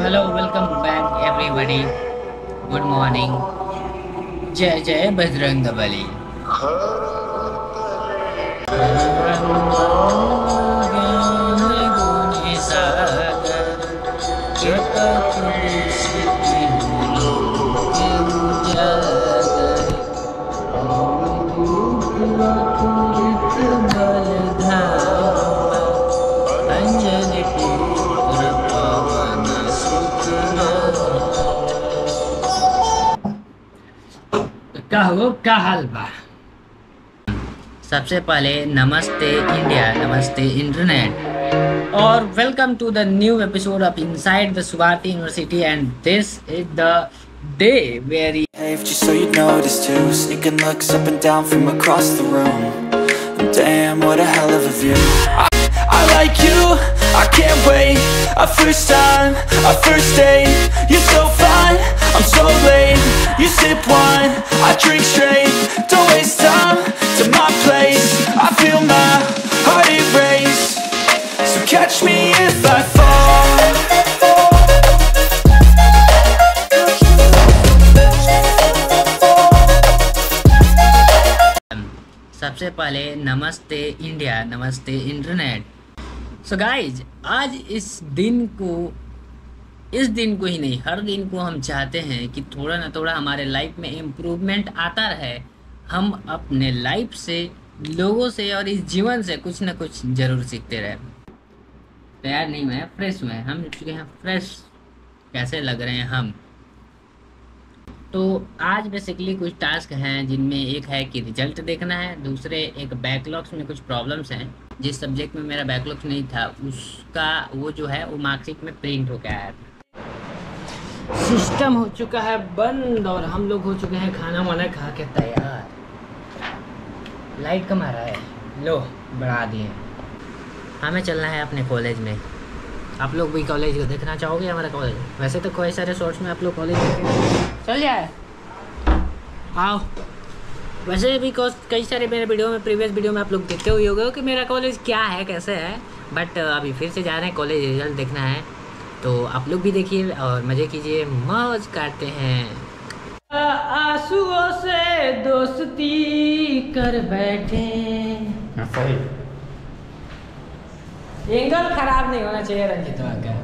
Hello welcome back everybody. Good morning. जय जय बजरंगबली। क्या हाल बा। सबसे पहले नमस्ते इंडिया, नमस्ते इंटरनेट और welcome to the new episode of inside the Subharti university and this is the day where just so you notice too, sneaking looks up and down from across the room. Damn, what a hell of a view. I like you, I can't wait. A first time, a first date. You're so fine, I'm so late. You sip wine, I drink straight. Don't waste time to my place. I feel my heart erase. So catch me if I fall. सबसे पहले नमस्ते India, नमस्ते internet. So guys, आज इस दिन को ही नहीं, हर दिन को हम चाहते हैं कि थोड़ा ना थोड़ा हमारे लाइफ में इम्प्रूवमेंट आता रहे। हम अपने लाइफ से, लोगों से और इस जीवन से कुछ ना कुछ ज़रूर सीखते रहे। तैयार नहीं हुए, फ्रेश हुए, हम चुके हैं फ्रेश। कैसे लग रहे हैं हम? तो आज बेसिकली कुछ टास्क हैं जिनमें एक है कि रिजल्ट देखना है, दूसरे एक बैकलॉग्स में कुछ प्रॉब्लम्स हैं। जिस सब्जेक्ट में मेरा बैकलॉग्स नहीं था उसका वो जो है वो मार्कशीट में प्रिंट हो गया है। सिस्टम हो चुका है बंद और हम लोग हो चुके हैं खाना वाना खा के तैयार। लाइट कम आ रहा है, लो बढ़ा दिए। हमें चलना है अपने कॉलेज में। आप लोग भी कॉलेज को देखना चाहोगे हमारा कॉलेज? वैसे तो कई सारे शॉर्ट्स में आप लोग कॉलेज चल जाए, आओ। वैसे भी कई सारे मेरे वीडियो में, प्रीवियस वीडियो में आप लोग देखते हुए होंगे कि मेरा कॉलेज क्या है, कैसे है। बट अभी फिर से जा रहे हैं, कॉलेज रिजल्ट देखना है। तो आप लोग भी देखिए और मज़े कीजिए, मौज काटते हैं। आंसुओं से दोस्ती कर बैठे। सही, एंगल खराब नहीं होना चाहिए रंजित का।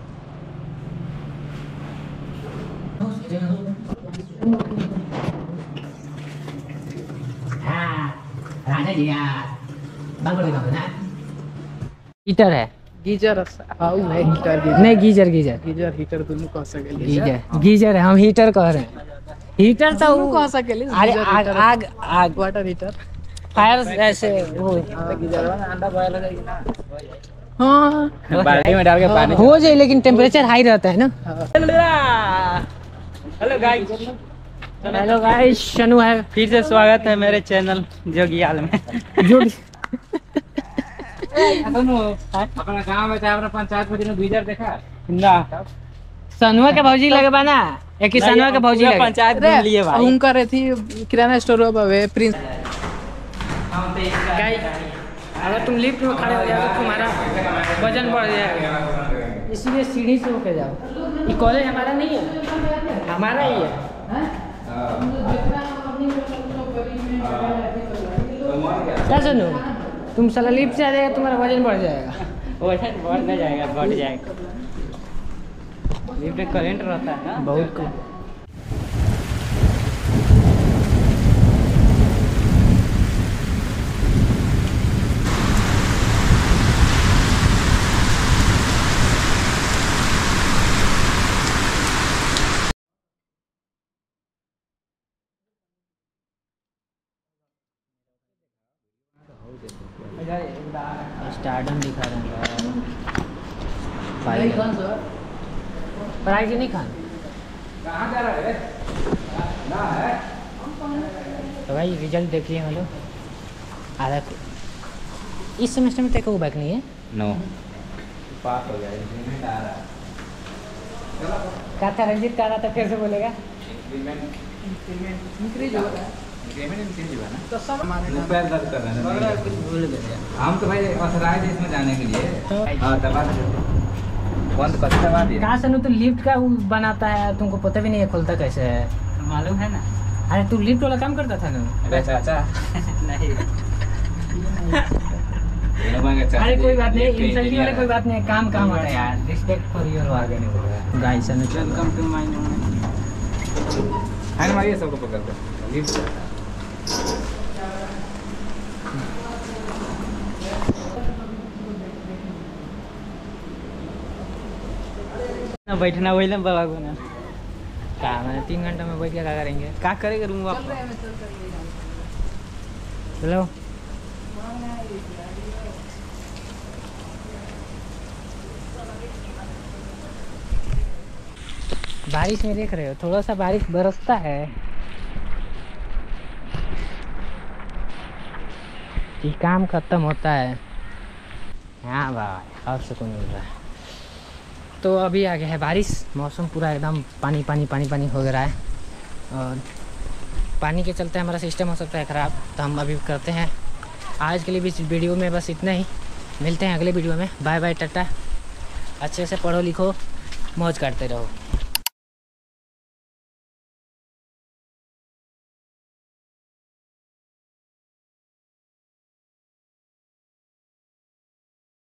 हीटर है, गीजर है, हीटर नहीं गीजर हीटर दोनों कह सकेली। गीजर है, हम हीटर कह रहे हैं। हीटर तो दोनों कह सकेली। अरे आग वाटर हीटर, फायर ऐसे वो गीजर वाला अंडा बॉयल हो जाएगी ना। हाँ, बाल्टी में डाल के पानी हो जाए, लेकिन टेम्परेचर हाई रहता है ना। हेलो गाइस, शनु है। फिर से स्वागत है मेरे चैनल जोगियाल में। अपना गांव में चाहे अपना पंचायत में गीजर देखा ना? सनुआ के भौजी लगे बा ना, एक ही सनुआ के भौजी लगे। पंचायत घूम लिए भाई। उनका रहती किराना स्टोर है प्रिंस। अगर तुम लिफ्ट में खड़े हो जाओ तो तुम्हारा वजन बढ़ जाएगा, इसलिए सीढ़ी से होके जाओ। ये कॉलेज हमारा नहीं है, हमारा ही है। क्या सुनो, तुम साला लिफ्ट से आ जाएगा, तुम्हारा वजन बढ़ जाएगा। वजन बढ़ नहीं जाएगा, बढ़ जाएगा। लिफ्ट में करंट रहता है ना बहुत कम। स्टार्टम दिखा रहे हैं पढ़ाई से नहीं खाना। कहाँ जा रहा है? ना है तो भाई रिजल्ट देखिए। हेलो, आधा इस सेमेस्टर में तेरे को बैक नहीं है? नो, पास हो गया, इंक्रीमेंट आ रहा है। क्या था रंजीत, क्या रहा था, कैसे बोलेगा? इंक्रीज हो रहा है। इंक्रीज हुआ ना तो सब पैर दर्द कर रहे हैं। कुछ भूल गए। हम तो भाई असराए थे इसमें जाने के लिए। हाँ, दबा बंद करते दबा दिया। कहाँ से तो लिफ्ट का वो बनाता है, तुमको पता भी नहीं है खुलता कैसे है। तो मालूम है ना। अरे तू लिफ्ट वाला काम करता था ना? अरे चाचा नहीं अरे कोई बात नहीं, इंसल्टिंग वाले कोई बात नहीं, काम काम आता है यार। Respect for your work guys. Welcome to my hand मारिए सबको पकड़ कर लिफ्ट। ना बैठना वही ना बाबा को ना। क्या मैंने 3 घंटा में बैठ के क्या करेंगे? क्या करेगा रूम आप? चलो बारिश में देख रहे हो, थोड़ा सा बारिश बरसता है कि काम खत्म होता है। हाँ भाई अब सुकून मिल रहा है। तो अभी आ गया है बारिश, मौसम पूरा एकदम पानी पानी पानी पानी हो रहा है और पानी के चलते हमारा सिस्टम हो सकता है ख़राब। तो हम अभी करते हैं आज के लिए भी इस वीडियो में बस इतना ही। मिलते हैं अगले वीडियो में। Bye bye tata. अच्छे से पढ़ो लिखो, मौज करते रहो।